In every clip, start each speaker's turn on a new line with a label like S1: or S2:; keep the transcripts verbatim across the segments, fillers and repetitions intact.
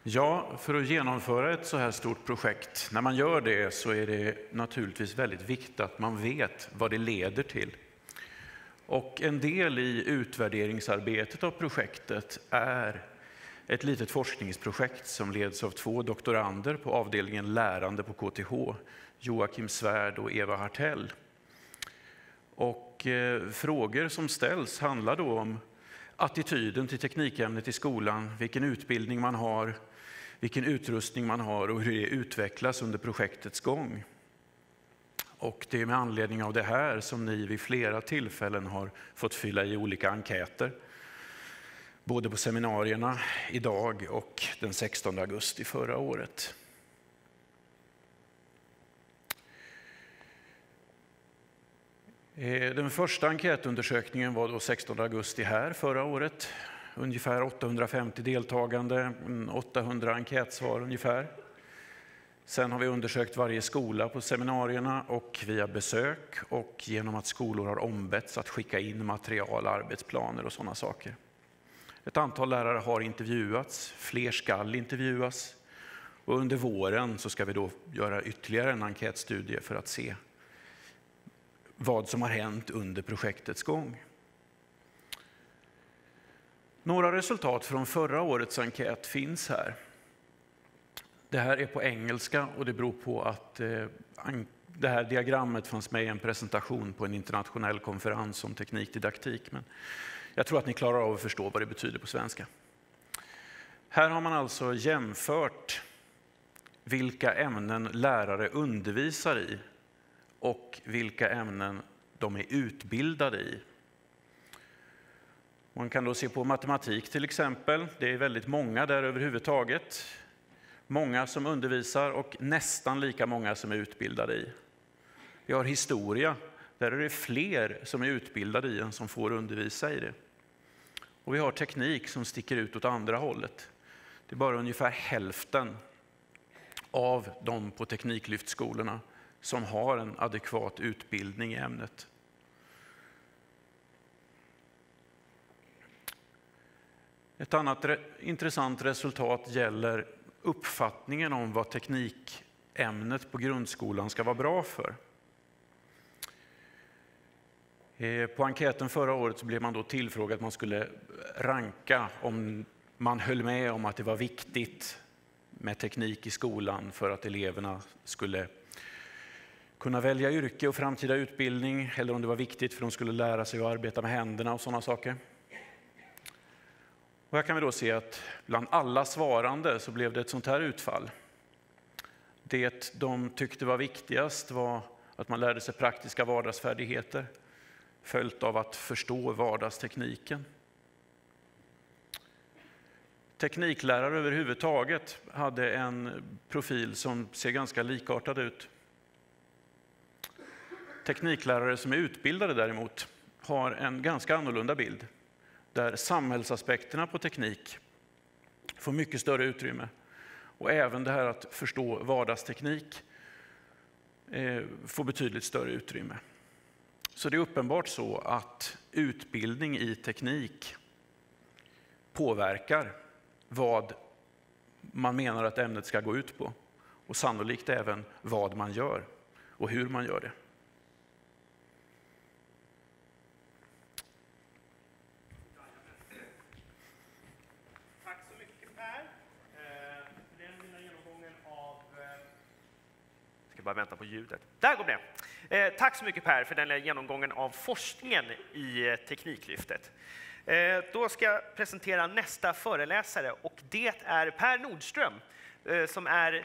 S1: Ja, för att genomföra ett så här stort projekt, när man gör det så är det naturligtvis väldigt viktigt att man vet vad det leder till. Och en del i utvärderingsarbetet av projektet är ett litet forskningsprojekt som leds av två doktorander på avdelningen lärande på K T H, Joakim Svärd och Eva Hartell. Och eh, frågor som ställs handlar då om attityden till teknikämnet i skolan, vilken utbildning man har, vilken utrustning man har och hur det utvecklas under projektets gång. Och det är med anledning av det här som ni vid flera tillfällen har fått fylla i olika enkäter. Både på seminarierna idag och den sextonde augusti förra året. Den första enkätundersökningen var då sextonde augusti här förra året. Ungefär åttahundrafemtio deltagande, åttahundra enkätsvar ungefär. Sen har vi undersökt varje skola på seminarierna och via besök och genom att skolor har ombetts att skicka in material, arbetsplaner och sådana saker. Ett antal lärare har intervjuats, fler skall intervjuas och under våren så ska vi då göra ytterligare en enkätstudie för att se vad som har hänt under projektets gång. Några resultat från förra årets enkät finns här. Det här är på engelska och det beror på att det här diagrammet fanns med i en presentation på en internationell konferens om teknikdidaktik. Men jag tror att ni klarar av att förstå vad det betyder på svenska. Här har man alltså jämfört vilka ämnen lärare undervisar i och vilka ämnen de är utbildade i. Man kan då se på matematik till exempel. Det är väldigt många där överhuvudtaget. Många som undervisar och nästan lika många som är utbildade i. Vi har historia. Där är det fler som är utbildade i än som får undervisa i det. Och vi har teknik som sticker ut åt andra hållet. Det är bara ungefär hälften av de på tekniklyftskolorna som har en adekvat utbildning i ämnet. Ett annat re- intressant resultat gäller uppfattningen om vad teknikämnet på grundskolan ska vara bra för. På enkäten förra året så blev man då tillfrågad att man skulle ranka om man höll med om att det var viktigt med teknik i skolan för att eleverna skulle kunna välja yrke och framtida utbildning, eller om det var viktigt för att de skulle lära sig att arbeta med händerna och sådana saker. Och här kan vi då se att bland alla svarande så blev det ett sånt här utfall. Det de tyckte var viktigast var att man lärde sig praktiska vardagsfärdigheter, följt av att förstå vardagstekniken. Tekniklärare överhuvudtaget hade en profil som ser ganska likartad ut. Tekniklärare som är utbildade däremot har en ganska annorlunda bild, där samhällsaspekterna på teknik får mycket större utrymme. Och även det här att förstå vardagsteknik eh, får betydligt större utrymme. Så det är uppenbart så att utbildning i teknik påverkar vad man menar att ämnet ska gå ut på. Och sannolikt även vad man gör och hur man gör det.
S2: Tack så mycket Per. Den lilla genomgången av... Jag ska bara vänta på ljudet. Där går det. Eh, tack så mycket Per för den genomgången av forskningen i eh, Tekniklyftet. Eh, då ska jag presentera nästa föreläsare och det är Per Nordström eh, som är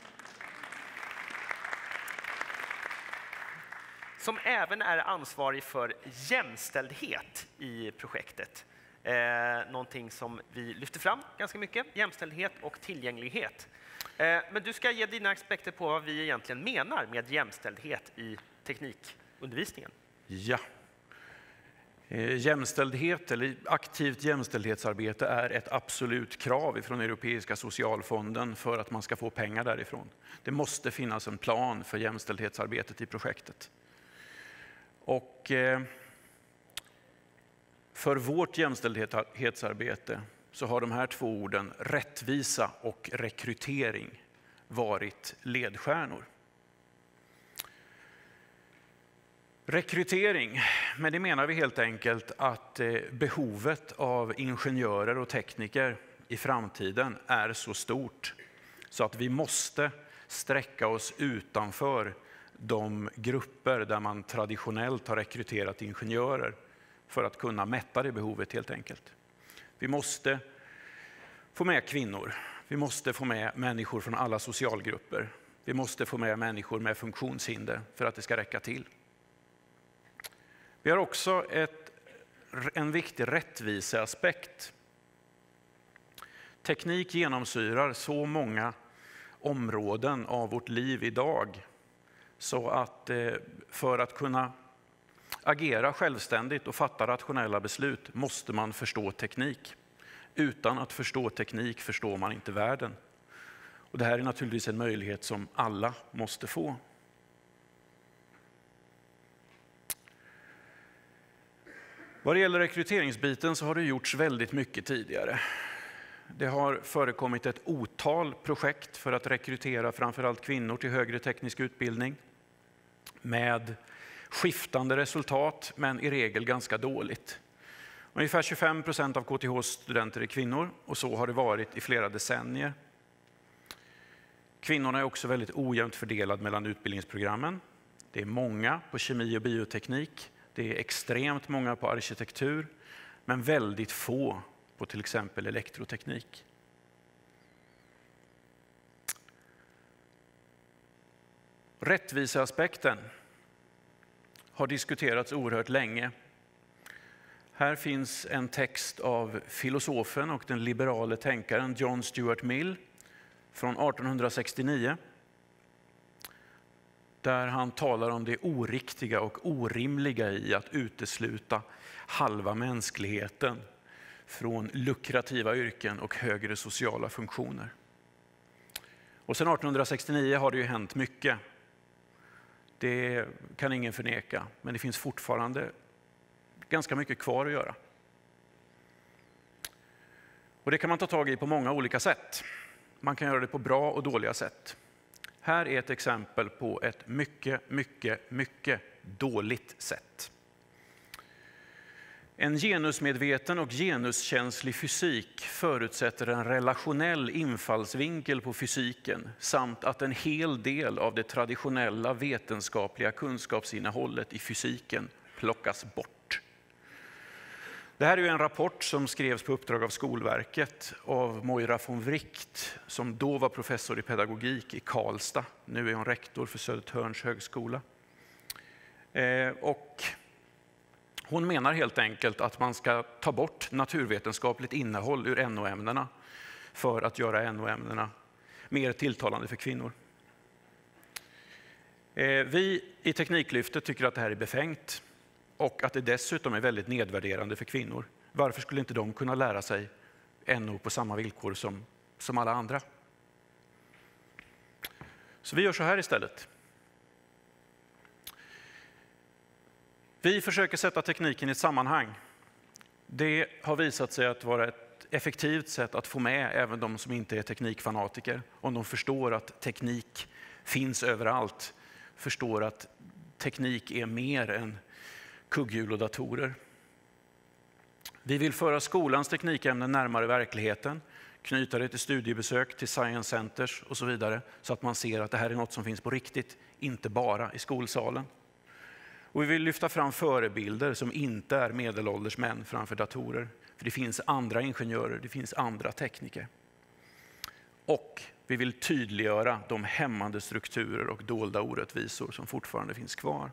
S2: som även är ansvarig för jämställdhet i projektet. Eh, någonting som vi lyfter fram ganska mycket, jämställdhet och tillgänglighet. Eh, men du ska ge dina aspekter på vad vi egentligen menar med jämställdhet i teknikundervisningen.
S1: Ja. Jämställdhet eller aktivt jämställdhetsarbete är ett absolut krav från Europeiska socialfonden för att man ska få pengar därifrån. Det måste finnas en plan för jämställdhetsarbetet i projektet. Och för vårt jämställdhetsarbete så har de här två orden, rättvisa och rekrytering, varit ledstjärnor. Rekrytering, med det menar vi helt enkelt att behovet av ingenjörer och tekniker i framtiden är så stort så att vi måste sträcka oss utanför de grupper där man traditionellt har rekryterat ingenjörer för att kunna mätta det behovet helt enkelt. Vi måste få med kvinnor, vi måste få med människor från alla socialgrupper, vi måste få med människor med funktionshinder för att det ska räcka till. Vi har också ett, en viktig rättviseaspekt. Teknik genomsyrar så många områden av vårt liv idag så att för att kunna agera självständigt och fatta rationella beslut måste man förstå teknik. Utan att förstå teknik förstår man inte världen. Och det här är naturligtvis en möjlighet som alla måste få. Vad det gäller rekryteringsbiten så har det gjorts väldigt mycket tidigare. Det har förekommit ett otal projekt för att rekrytera framförallt kvinnor till högre teknisk utbildning med skiftande resultat, men i regel ganska dåligt. Ungefär tjugofem procent av K T H:s studenter är kvinnor och så har det varit i flera decennier. Kvinnorna är också väldigt ojämnt fördelade mellan utbildningsprogrammen. Det är många på kemi och bioteknik, det är extremt många på arkitektur, men väldigt få på till exempel elektroteknik. Rättviseaspekten har diskuterats oerhört länge. Här finns en text av filosofen och den liberale tänkaren John Stuart Mill från arton sextionio. Där han talar om det oriktiga och orimliga i att utesluta halva mänskligheten från lukrativa yrken och högre sociala funktioner. Och sedan arton sextionio har det ju hänt mycket. Det kan ingen förneka, men det finns fortfarande ganska mycket kvar att göra. Och det kan man ta tag i på många olika sätt. Man kan göra det på bra och dåliga sätt. Här är ett exempel på ett mycket, mycket, mycket dåligt sätt. En genusmedveten och genuskänslig fysik förutsätter en relationell infallsvinkel på fysiken samt att en hel del av det traditionella vetenskapliga kunskapsinnehållet i fysiken plockas bort. Det här är ju en rapport som skrevs på uppdrag av Skolverket av Moira von Wright, som då var professor i pedagogik i Karlstad. Nu är hon rektor för Södertörns högskola. Eh, och hon menar helt enkelt att man ska ta bort naturvetenskapligt innehåll ur N O-ämnena för att göra N O-ämnena mer tilltalande för kvinnor. Eh, vi i Tekniklyftet tycker att det här är befängt. Och att det dessutom är väldigt nedvärderande för kvinnor. Varför skulle inte de kunna lära sig N O på samma villkor som, som alla andra? Så vi gör så här istället. Vi försöker sätta tekniken i ett sammanhang. Det har visat sig att vara ett effektivt sätt att få med även de som inte är teknikfanatiker. Om de förstår att teknik finns överallt. Förstår att teknik är mer än kugghjul och datorer. Vi vill föra skolans teknikämnen närmare verkligheten, knyta det till studiebesök, till science centers och så vidare, så att man ser att det här är något som finns på riktigt, inte bara i skolsalen. Och vi vill lyfta fram förebilder som inte är medelålders män framför datorer, för det finns andra ingenjörer, det finns andra tekniker. Och vi vill tydliggöra de hämmande strukturer och dolda orättvisor som fortfarande finns kvar.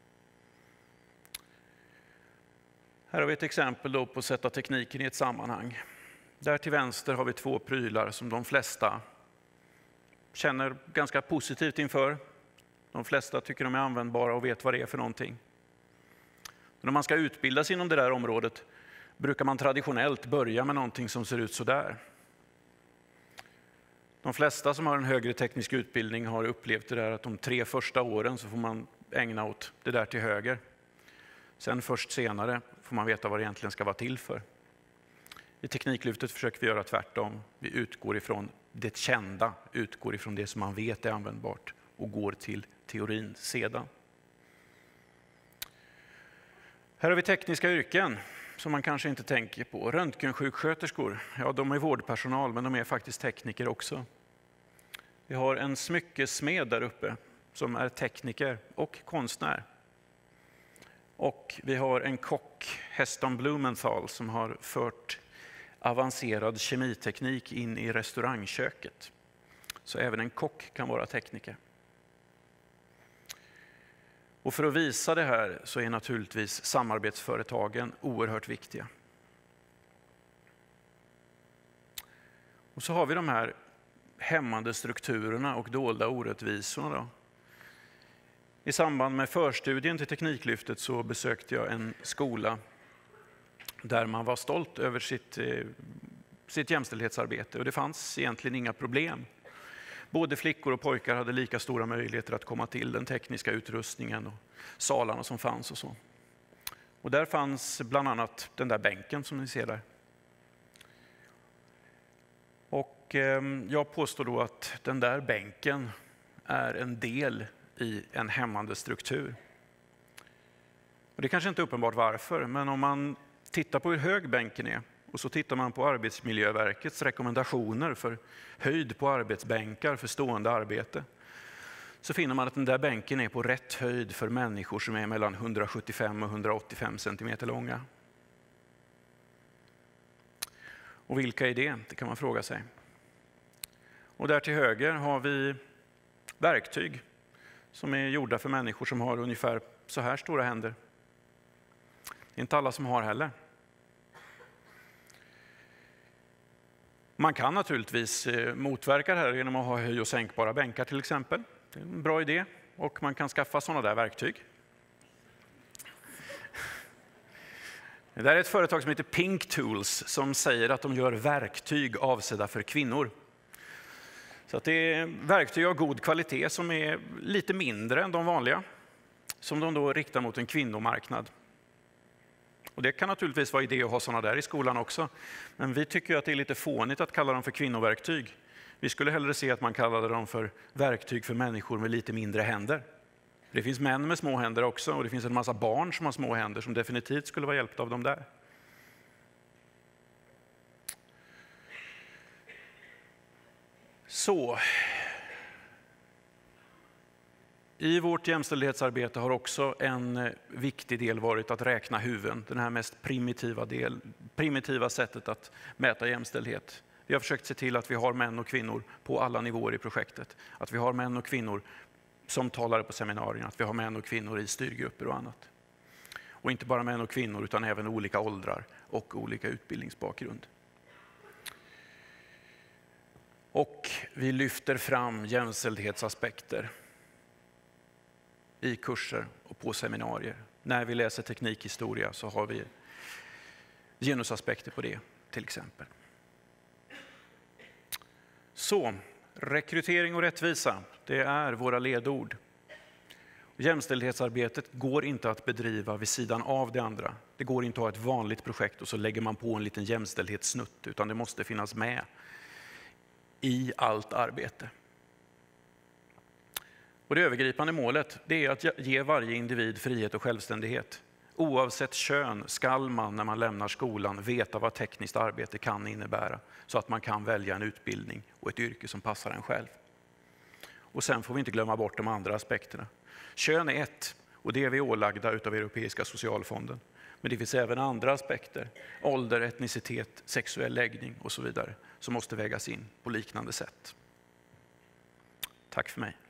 S1: Här har vi ett exempel då på att sätta tekniken i ett sammanhang. Där till vänster har vi två prylar som de flesta känner ganska positivt inför. De flesta tycker de är användbara och vet vad det är för någonting. Men om man ska utbildas inom det där området brukar man traditionellt börja med någonting som ser ut så där. De flesta som har en högre teknisk utbildning har upplevt det där att de tre första åren så får man ägna åt det där till höger. Sen först senare får man veta vad det egentligen ska vara till för. I Tekniklyftet försöker vi göra tvärtom. Vi utgår ifrån det kända, utgår ifrån det som man vet är användbart och går till teorin sedan. Här har vi tekniska yrken som man kanske inte tänker på. Röntgensjuksköterskor, ja de är vårdpersonal men de är faktiskt tekniker också. Vi har en smyckesmed där uppe som är tekniker och konstnär. Och vi har en kock, Heston Blumenthal, som har fört avancerad kemiteknik in i restaurangköket. Så även en kock kan vara tekniker. Och för att visa det här så är naturligtvis samarbetsföretagen oerhört viktiga. Och så har vi de här hämmande strukturerna och dolda orättvisorna då. I samband med förstudien till Tekniklyftet så besökte jag en skola där man var stolt över sitt, sitt jämställdhetsarbete och det fanns egentligen inga problem. Både flickor och pojkar hade lika stora möjligheter att komma till den tekniska utrustningen och salarna som fanns och så. Och där fanns bland annat den där bänken som ni ser där. Och jag påstår då att den där bänken är en del i en hämmande struktur. Och det är kanske inte är uppenbart varför, men om man tittar på hur hög bänken är och så tittar man på Arbetsmiljöverkets rekommendationer för höjd på arbetsbänkar för stående arbete, så finner man att den där bänken är på rätt höjd för människor som är mellan hundrasjuttiofem och hundraåttiofem centimeter långa. Och vilka är det? Det kan man fråga sig. Och där till höger har vi verktyg som är gjorda för människor som har ungefär så här stora händer. Det är inte alla som har heller. Man kan naturligtvis motverka det här genom att ha höj- och sänkbara bänkar till exempel. Det är en bra idé och man kan skaffa sådana där verktyg. Det där är ett företag som heter Pink Tools som säger att de gör verktyg avsedda för kvinnor. Så att det är verktyg av god kvalitet som är lite mindre än de vanliga, som de då riktar mot en kvinnomarknad. Och det kan naturligtvis vara idé att ha sådana där i skolan också, men vi tycker att det är lite fånigt att kalla dem för kvinnoverktyg. Vi skulle hellre se att man kallade dem för verktyg för människor med lite mindre händer. Det finns män med små händer också och det finns en massa barn som har små händer som definitivt skulle vara hjälpta av dem där. Så. I vårt jämställdhetsarbete har också en viktig del varit att räkna huvuden. Den här mest primitiva, del, primitiva sättet att mäta jämställdhet. Vi har försökt se till att vi har män och kvinnor på alla nivåer i projektet. Att vi har män och kvinnor som talare på seminarierna. Att vi har män och kvinnor i styrgrupper och annat. Och inte bara män och kvinnor utan även olika åldrar och olika utbildningsbakgrund. Och vi lyfter fram jämställdhetsaspekter i kurser och på seminarier. När vi läser teknikhistoria så har vi genusaspekter på det till exempel. Så, rekrytering och rättvisa, det är våra ledord. Jämställdhetsarbetet går inte att bedriva vid sidan av det andra. Det går inte att ha ett vanligt projekt och så lägger man på en liten jämställdhetssnutt, utan det måste finnas med i allt arbete. Och det övergripande målet det är att ge varje individ frihet och självständighet. Oavsett kön skall man när man lämnar skolan veta vad tekniskt arbete kan innebära så att man kan välja en utbildning och ett yrke som passar en själv. Och sen får vi inte glömma bort de andra aspekterna. Kön är ett och det är vi ålagda utav Europeiska socialfonden. Men det finns även andra aspekter, ålder, etnicitet, sexuell läggning och så vidare som måste vägas in på liknande sätt. Tack för mig.